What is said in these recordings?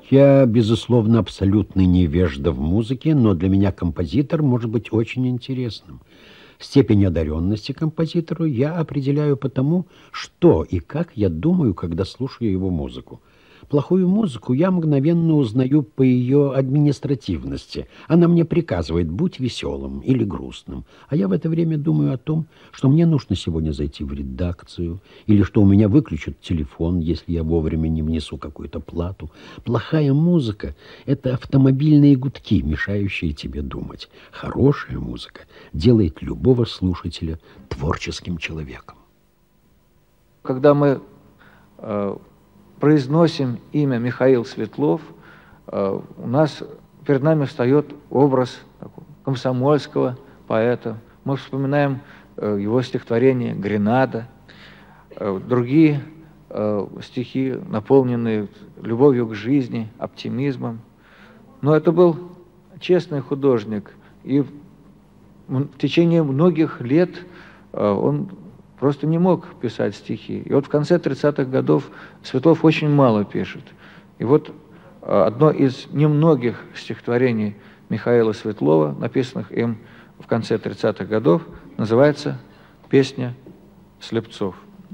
Я, безусловно, абсолютный невежда в музыке, но для меня композитор может быть очень интересным. Степень одаренности композитору я определяю по тому, что и как я думаю, когда слушаю его музыку. Плохую музыку я мгновенно узнаю по ее административности. Она мне приказывает: будь веселым или грустным. А я в это время думаю о том, что мне нужно сегодня зайти в редакцию, или что у меня выключат телефон, если я вовремя не внесу какую-то плату. Плохая музыка — это автомобильные гудки, мешающие тебе думать. Хорошая музыка делает любого слушателя творческим человеком. Когда мы произносим имя Михаил Светлов, у нас перед нами встает образ комсомольского поэта. Мы вспоминаем его стихотворение «Гренада», другие стихи, наполненные любовью к жизни, оптимизмом. Но это был честный художник, и в течение многих лет он просто не мог писать стихи. И вот в конце 30-х годов Светлов очень мало пишет. И вот одно из немногих стихотворений Михаила Светлова, написанных им в конце 30-х годов, называется «Песня слепцов».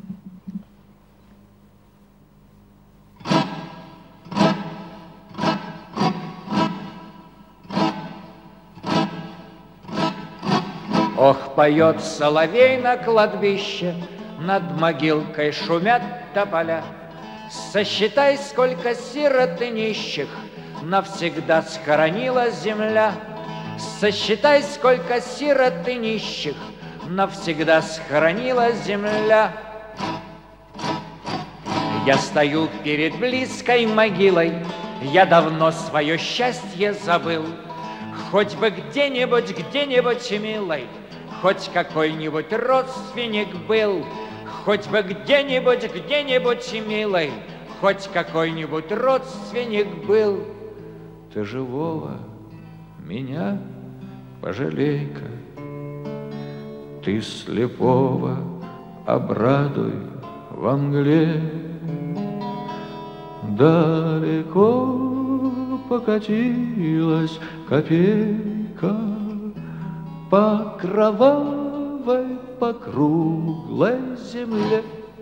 Ох, поет соловей на кладбище, над могилкой шумят тополя. Сосчитай, сколько сирот и нищих навсегда схоронила земля. Сосчитай, сколько сирот и нищих навсегда схоронила земля. Я стою перед близкой могилой, я давно свое счастье забыл. Хоть бы где-нибудь, милой, хоть какой-нибудь родственник был, хоть бы где-нибудь, милой, хоть какой-нибудь родственник был. Ты живого меня пожалей-ка, ты слепого обрадуй во мгле. Далеко покатилась копейка по кровавой, по круглой земле.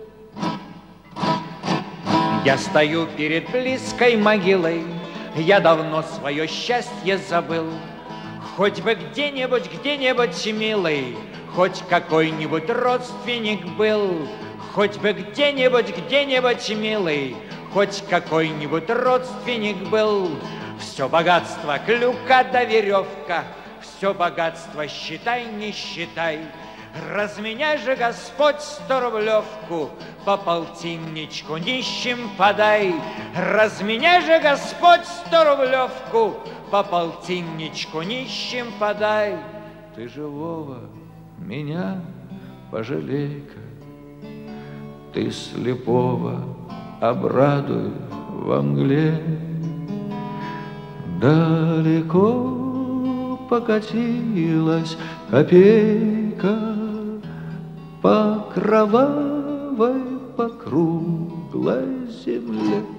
Я стою перед близкой могилой, я давно свое счастье забыл. Хоть бы где-нибудь, милый, хоть какой-нибудь родственник был. Хоть бы где-нибудь, милый, хоть какой-нибудь родственник был. Все богатство клюка да веревка, все богатство считай, не считай. Разменяй же, Господь, 100-рублевку, по полтинничку нищим подай. Разменяй же, Господь, 100-рублевку, по полтинничку нищим подай. Ты живого меня пожалей-ка, ты слепого обрадуй во мгле. Далеко покатилась копейка по кровавой, по круглой земле.